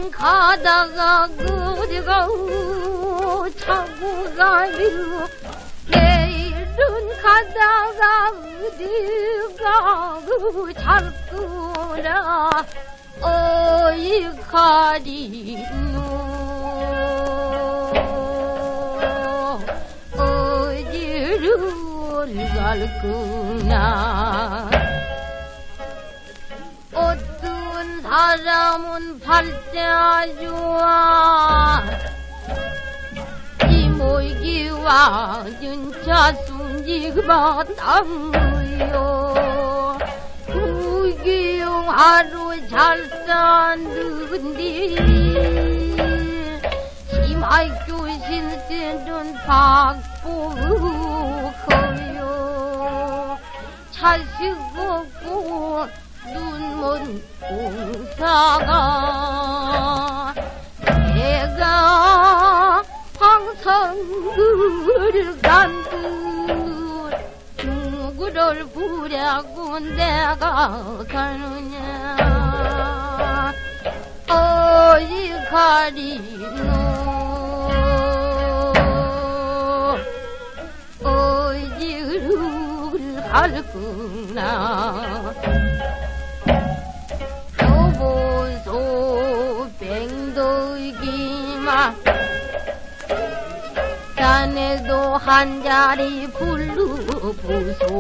가다가 그리가 차고 가요. 내일은 가다가 어디가 잘 거라 어이 가리노. 어디를 갈구나. 어떤 사람은 팔자 좋아 이모기와 진짜 순지가 땅이요. 구경 하루 잘 사는데 심학교 신세는 박보커요. 자식 없고 눈먼 공사가 내가 황성을 간듯 누구를 부랴고 내가 가느냐. 어디 가리노. 어디를 갈구나. 여보소 뱅덕이마 자네도 한 자리 불러보소.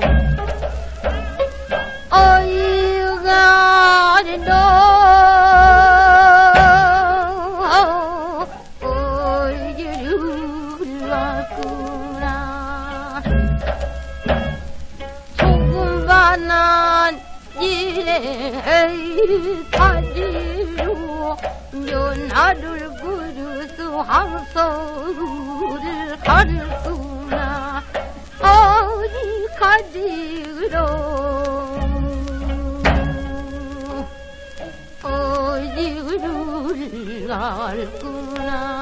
어이가 너 어디를 갔구나. 조금만한 일에 사지로 면화를 그려서 항서를 가르구나. 어디 가지로 어디를 갈구나.